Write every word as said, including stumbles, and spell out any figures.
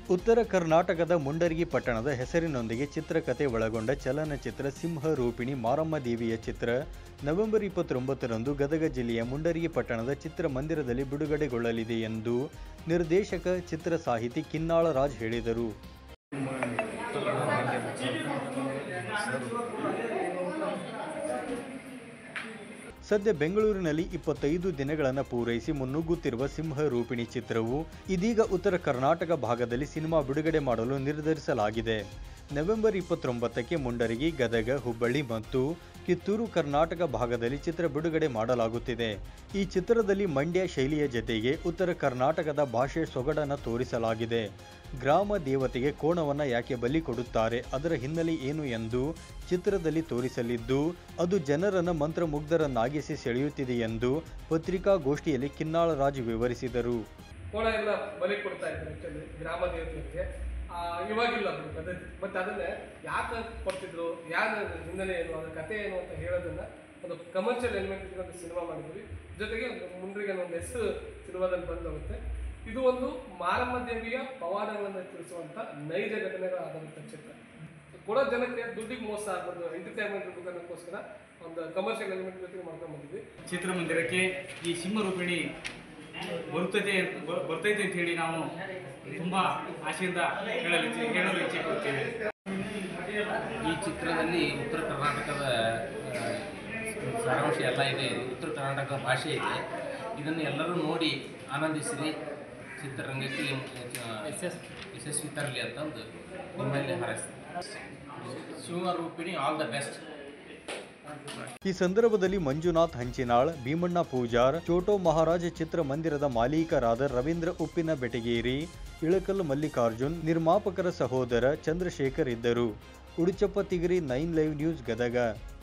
ಉತ್ತರ ಕರ್ನಾಟಕದ ಮುಂಡರಗಿ ಪಟ್ಟಣದ ಹೆಸರಿನೊಂದಿಗೆ ಚಿತ್ರಕಥೆ ಒಳಗೊಂಡ ಚಲನಚಿತ್ರ ಸಿಂಹರೂಪಿಣಿ ಮಾರಮ್ಮ ದೇವಿಯ ಚಿತ್ರ ನವೆಂಬರ್ ಇಪ್ಪತ್ತೊಂಬತ್ತರಂದು ಗದಗ ಜಿಲ್ಲೆಯ ಮುಂಡರಗಿ ಪಟ್ಟಣದ ಚಿತ್ರಮಂದಿರದಲ್ಲಿ ಬಿಡುಗಡೆಗೊಳ್ಳಲಿದೆ ಎಂದು ನಿರ್ದೇಶಕ ಚಿತ್ರ ಸಾಹಿತಿ ಕಿನ್ನಾಳ ರಾಜ್ ಹೇಳಿದರು. ಸದ್ಯ ಬೆಂಗಳೂರಿನಲ್ಲಿ ಇಪ್ಪತ್ತೈದು ದಿನಗಳನ್ನು ಪೂರೈಸಿ ಮುನ್ನುಗ್ಗುತ್ತಿರುವ ಸಿಂಹರೂಪಿಣಿ ಚಿತ್ರವು ಇದೀಗ ಉತ್ತರ ಕರ್ನಾಟಕ ಭಾಗದಲ್ಲಿ ಸಿನಿಮಾ ಬಿಡುಗಡೆ ಮಾಡಲು ನಿರ್ಧರಿಸಲಾಗಿದೆ. ನವೆಂಬರ್ ಇಪ್ಪತ್ತೊಂಬತ್ತಕ್ಕೆ ಮುಂಡರಗಿ, ಗದಗ, ಹುಬ್ಬಳ್ಳಿ ಮತ್ತು ಕಿತ್ತೂರು ಕರ್ನಾಟಕ ಭಾಗದಲ್ಲಿ ಚಿತ್ರ ಬಿಡುಗಡೆ ಮಾಡಲಾಗುತ್ತಿದೆ. ಈ ಚಿತ್ರದಲ್ಲಿ ಮಂಡ್ಯ ಶೈಲಿಯ ಜತೆಗೆ ಉತ್ತರ ಕರ್ನಾಟಕದ ಭಾಷೆ ಸೊಗಡನ್ನು ತೋರಿಸಲಾಗಿದೆ. ಗ್ರಾಮ ದೇವತೆಗೆ ಕೋಣವನ್ನು ಯಾಕೆ ಬಲಿ ಕೊಡುತ್ತಾರೆ, ಅದರ ಹಿನ್ನೆಲೆ ಏನು ಎಂದು ಚಿತ್ರದಲ್ಲಿ ತೋರಿಸಲಿದ್ದು, ಅದು ಜನರನ್ನು ಮಂತ್ರಮುಗ್ಧರನ್ನಾಗಿಸಿ ಸೆಳೆಯುತ್ತಿದೆ ಎಂದು ಪತ್ರಿಕಾಗೋಷ್ಠಿಯಲ್ಲಿ ಕಿನ್ನಾಳ ರಾಜ್ ವಿವರಿಸಿದರು. ಕೋಣ ಎಲ್ಲ ಬಲಿ ಕೊಡ್ತಾ ಇದ್ದಾರೆ ಗ್ರಾಮ ದೇವತೆಗೆ. ಇವಾಗಿಲ್ಲ ಅದು ಪದ್ಧತಿ. ಬಟ್ ಅದನ್ನೇ ಯಾಕೆ ಕೊಡ್ತಿದ್ರು, ಯಾರ ಹಿನ್ನೆಲೆ ಏನು, ಅದರ ಕಥೆ ಏನು ಅಂತ ಹೇಳೋದನ್ನ ಒಂದು ಕಮರ್ಷಿಯಲ್ ಎಲಿಮೆಂಟ್ ಇಟ್ಕೊಂಡು ಸಿನಿಮಾ ಮಾಡಿದ್ವಿ. ಜೊತೆಗೆ ಮುಂಡ್ರಿಗೆ ಒಂದು ಹೆಸರು ಸಿನಿಮಾದಲ್ಲಿ ಬಂದೋಗುತ್ತೆ. ಇದು ಒಂದು ಮಾರಮ್ಮ ದೇವಿಯ ಪವಾಡಗಳನ್ನು ತಿಳಿಸುವಂಥ ನೈಜ ಘಟನೆಗಳಾದಂಥ ಚಿತ್ರ. ಕೊಡೋ ಜನಕ್ಕೆ ದುಡ್ಡಿಗೆ ಮೋಸ ಆಗ್ಬಾರ್ದು, ಎಂಟರ್ಟೈನ್ಮೆಂಟ್ ದುಡ್ಡಕ್ಕೋಸ್ಕರ ಒಂದು ಕಮರ್ಷಿಯಲ್ ಎಲಿಮೆಂಟ್ ಜೊತೆಗೆ ಮಾಡ್ಕೊಂಡು ಬಂದಿದ್ವಿ. ಚಿತ್ರಮಂದಿರಕ್ಕೆ ಈ ಸಿಂಹರೂಪಿಣಿ ಬರುತ್ತದೆ ಬರ್ತೈತೆ ಅಂತ ಹೇಳಿ ನಾವು ತುಂಬ ಆಸೆಯಿಂದ ಹೇಳಲು ಹೇಳಲು ಇಚ್ಛೆ ಪಡ್ತೇವೆ. ಈ ಚಿತ್ರದಲ್ಲಿ ಉತ್ತರ ಕರ್ನಾಟಕದ ಸಾರಾಂಶ ಎಲ್ಲ ಇದೆ, ಉತ್ತರ ಕರ್ನಾಟಕದ ಭಾಷೆ ಇದೆ. ಇದನ್ನು ಎಲ್ಲರೂ ನೋಡಿ ಆನಂದಿಸಿ ಚಿತ್ರರಂಗಕ್ಕೆ ಯಶಸ್ವಿ ತರಲಿ ಅಂತಂದು ನಿಮ್ಮಲ್ಲಿ ಹಾರೈಸ್ತೀನಿ. Simharoopini all the best. ಈ ಸಂದರ್ಭದಲ್ಲಿ ಮಂಜುನಾಥ್ ಹಂಚಿನಾಳ್, ಭೀಮಣ್ಣ ಪೂಜಾರ್, ಚೋಟೋ ಮಹಾರಾಜ್ ಚಿತ್ರಮಂದಿರದ ಮಾಲೀಕರಾದ ರವೀಂದ್ರ ಉಪ್ಪಿನ ಬೆಟಗೇರಿ, ಇಳಕಲ್ ಮಲ್ಲಿಕಾರ್ಜುನ್, ನಿರ್ಮಾಪಕರ ಸಹೋದರ ಚಂದ್ರಶೇಖರ್ ಇದ್ದರು. Uduchappa Tigari, nine live news, Gadag.